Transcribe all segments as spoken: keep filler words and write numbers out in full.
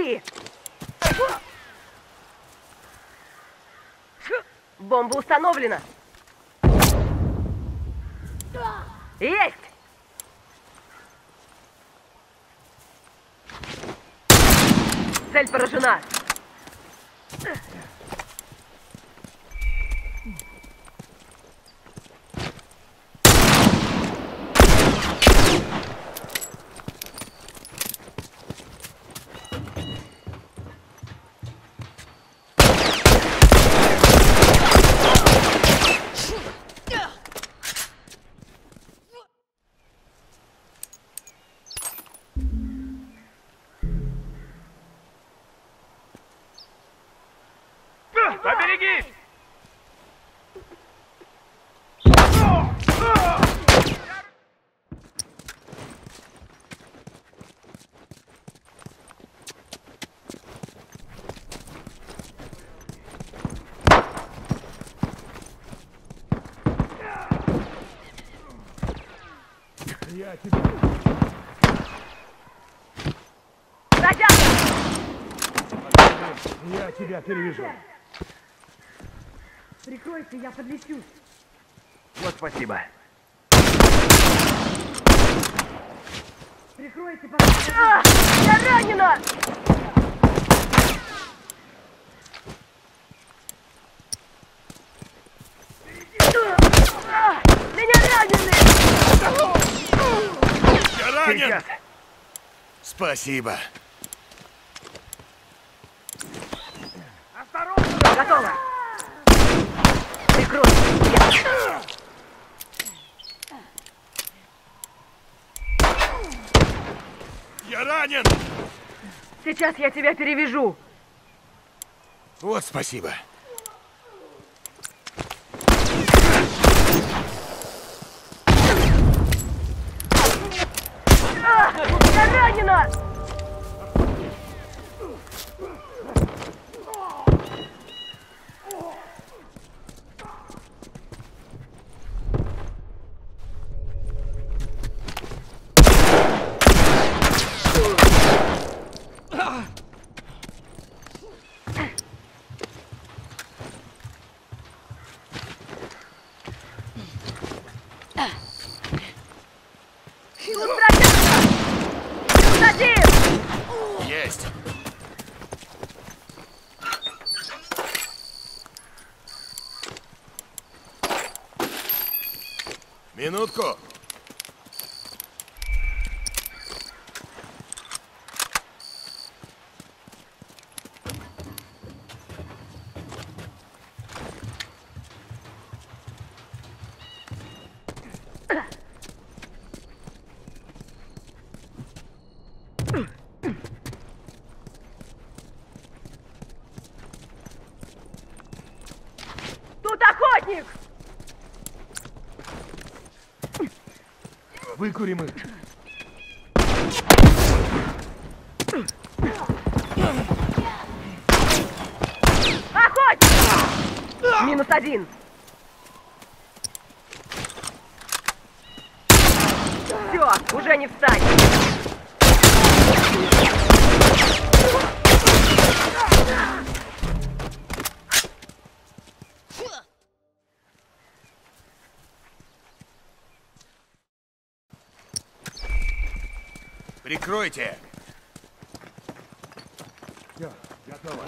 Пошли! Бомба установлена. Есть! Цель поражена. Поберегись! Я тебя... Задержка! Я тебя перевяжу. Прикройте, я подлечусь. Вот спасибо. Прикройте, пожалуйста. А, я ранена! А, меня ранены! Я ранен! Сейчас. Спасибо. Готово! Прикрой! Я... Я ранен! Сейчас я тебя перевяжу. Вот спасибо. А, я ранена! Тут противник! Тут один! Есть. Минутку. Тут охотник! Выкурим их. Охотник! Минус один. Все, уже не встать. Прикройте. Все, готово.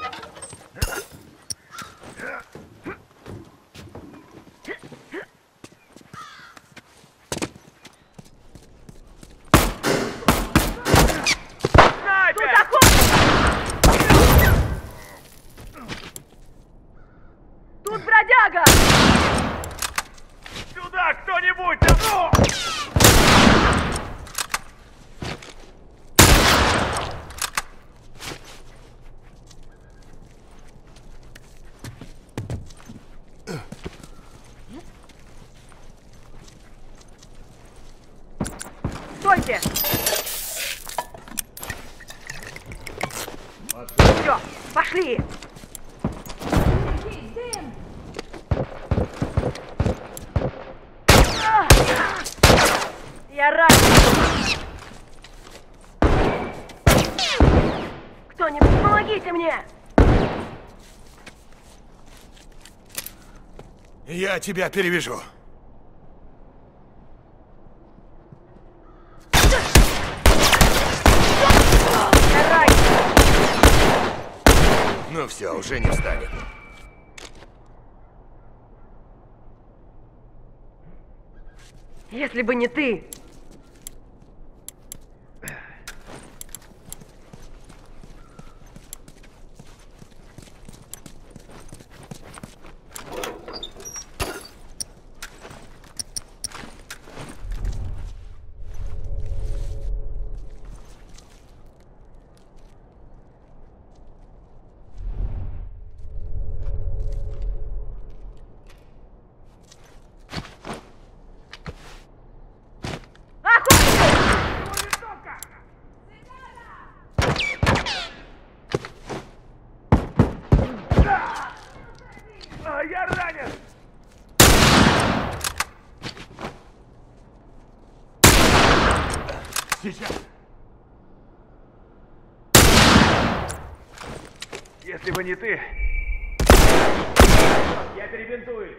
Тут охотник! Тут бродяга! Сюда кто-нибудь! Ну! Стойте! Все, пошли! Я ранен! Помогите мне! Я тебя перевяжу. Давай! Ну все, уже не встанет. Если бы не ты... А, я ранен! Сейчас. Если бы не ты... Я перебинтую.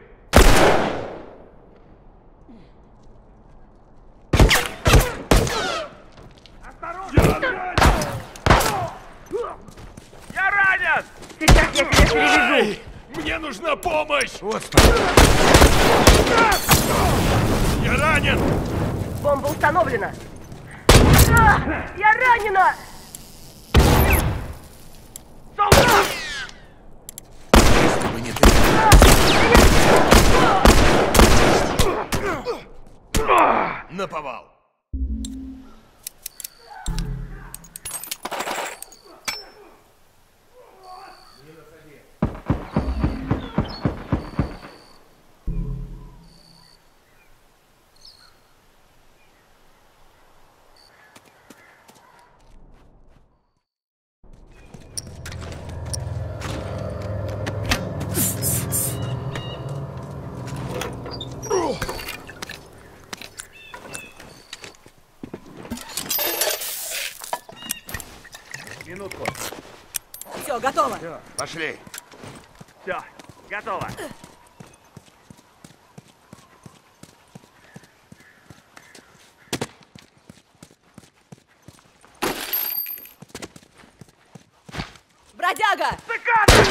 Я ранен! Сейчас я тебя перевяжу! Эй, мне нужна помощь! Вот Я ранен! Бомба установлена! А, я ранена! Солдат! Если бы не ты... Наповал! Минутку. Все, готово! Пошли! Все, готово. Бродяга! Стыкан!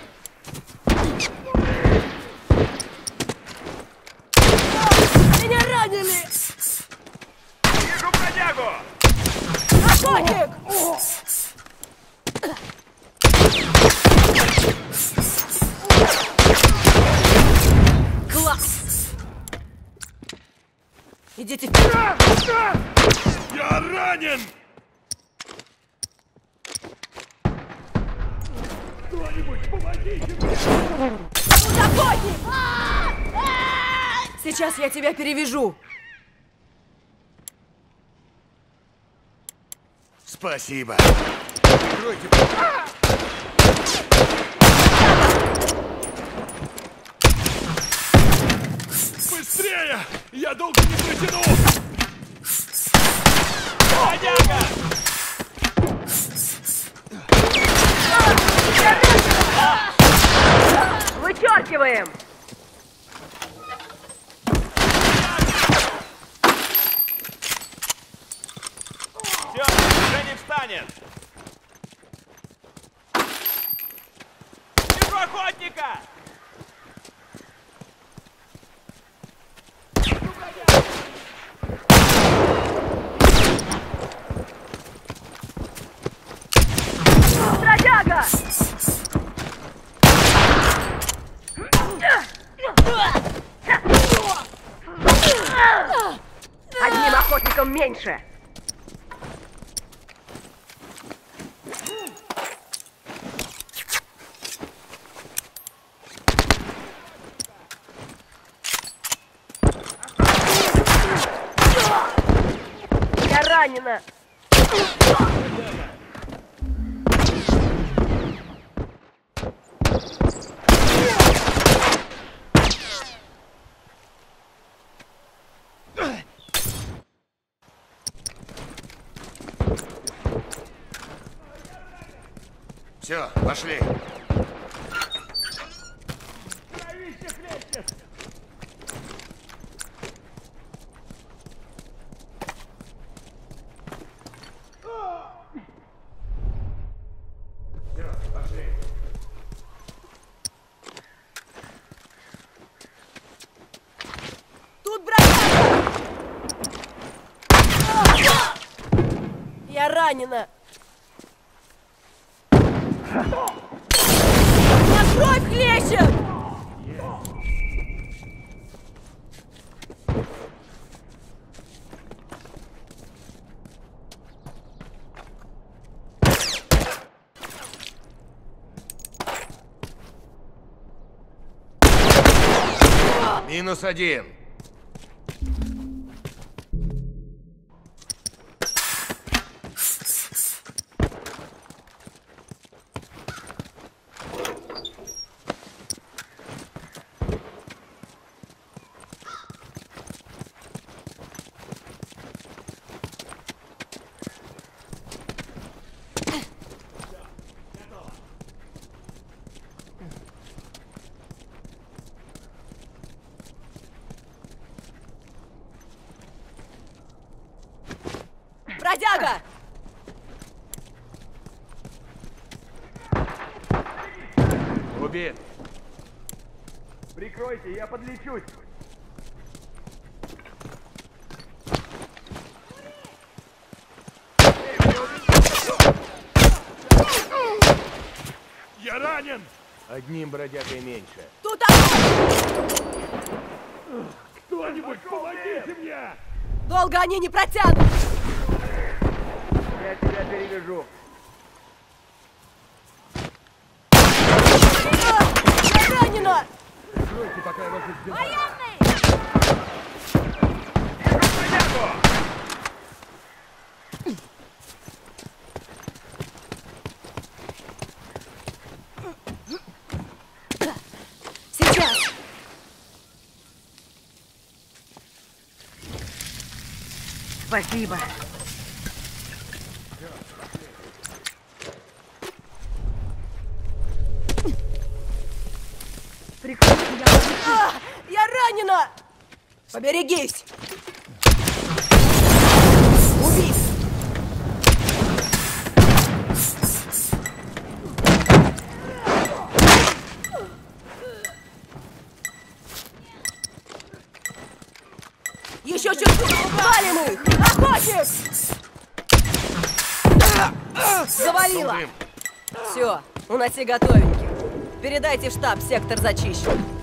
Меня ранили! Вижу бродягу! Охотник! Класс! Идите вперед! Я ранен! Кто-нибудь, помогите мне! Тут охотник! Сейчас я тебя перевяжу. Спасибо. Откройте. Быстрее! Я долго не протяну! Бродяга! Вычеркиваем! Все, уже не встанет! Вижу охотника! Бродяга! Одним охотником меньше! Я ранена! Все, пошли. Кровище хлещет! Все, пошли. Тут бродяга! Я ранена! На кровь хлещет! Минус один. Бродяга! Убит. Прикройте, я подлечусь! Я ранен! Одним бродягой меньше. Тут оно! Кто-нибудь, помогите мне! Долго они не протянут! Я тебя перевяжу. А, я ранена! Прикройте, пока я вас избиваю. Военный! Сейчас! Спасибо. Прикройте, я а, я ранена! Поберегись! Убить! Еще чуть-чуть! Валим их! Охотник! Завалила! Дым. Все, у нас все готовенькие. Передайте в штаб, сектор зачищен.